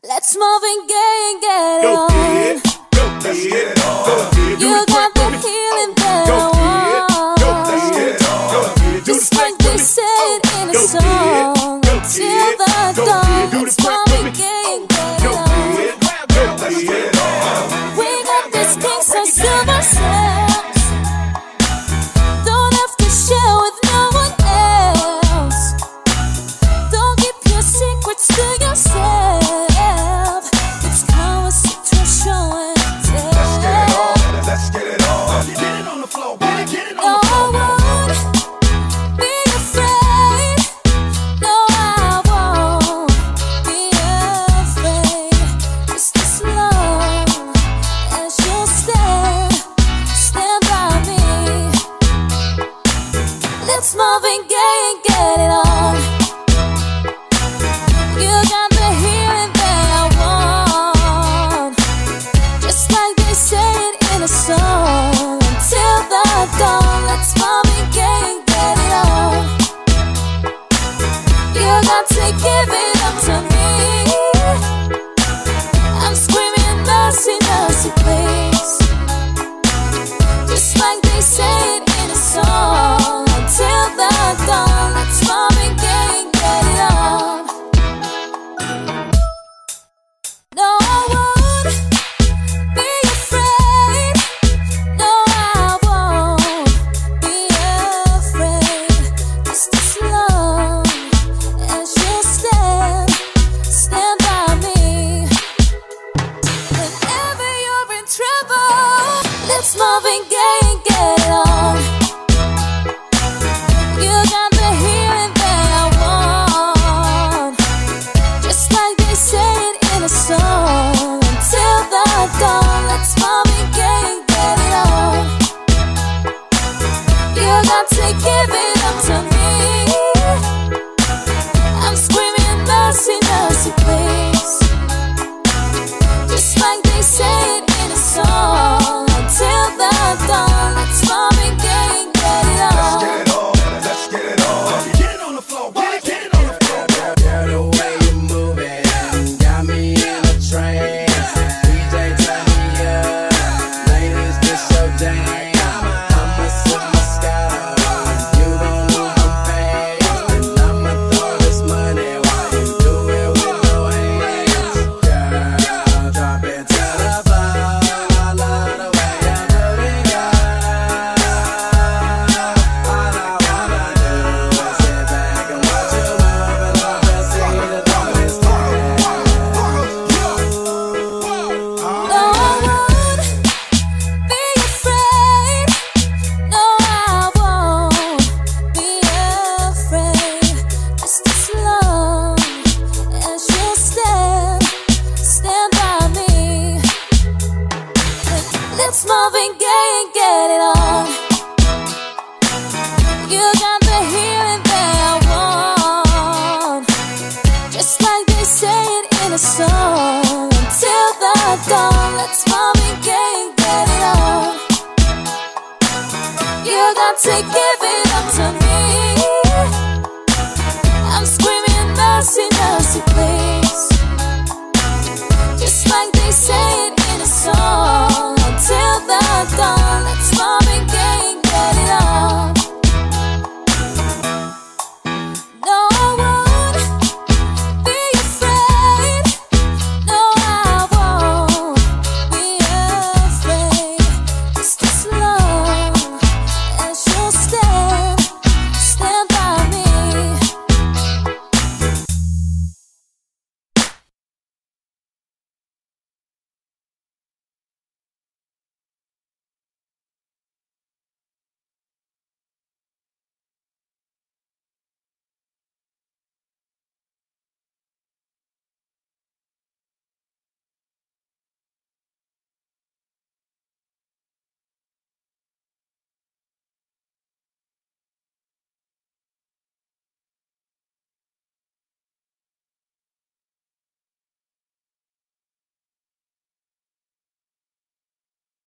Let's Marvin Gaye and get it on. Let's get it on. You got the healing that I want. Just like they said in a song, until the dawn. Let's Marvin Gaye and get it on. Let's get it on. We got this kings and silver sails. Don't have to share with no one else. Don't keep your secrets to yourself. It's show and tell. Let's get it on. Get it on the floor, baby. Get it on No, the floor. I won't be afraid. No, I won't be afraid. Just as long as you stand by me. Let's Marvin Gaye and get it on. You got the healing that I want. Just like they say it in a song, until the dawn. Let's Marvin Gaye and get it on. You got to give it up to me. I'm screaming mercy, mercy, please. Just like they say it in a song, until the dawn. Let's Marvin Gaye and get it on. No, I won't be afraid. No, I won't be afraid. Just as long as you stand by me. Whenever you're in trouble, let's Marvin Gaye and get it on. You got the healing that I want. Just like they say it in a song, until the dawn. Let's Marvin Gaye and get it on. You got to give it up to me. I'm screaming mercy, mercy, please. Just like they say it in a song, until the dawn. Let's Marvin Gaye and get it Let's on. get it on. Let's get it on. Get it on the floor. Get it on the floor. Girl, the way you move it got me in a trance. DJ, turn me up. Ladies, this your jam. I'ma sip my Moscato. You gon' lose my face. And I'ma throw this money while you do it with no hands. Girl, drop it to the floor. I love the way you put it, girl. All I wanna do is sit back and watch you move and love to see the darkness turn. No, I won't be afraid. No, I won't be afraid. Just as long as you stand by me. Let's Marvin Gaye and get it on. You got the healing that I want. Just like they say it in a song, until the dawn. Let's Marvin Gaye and get it on. You got to get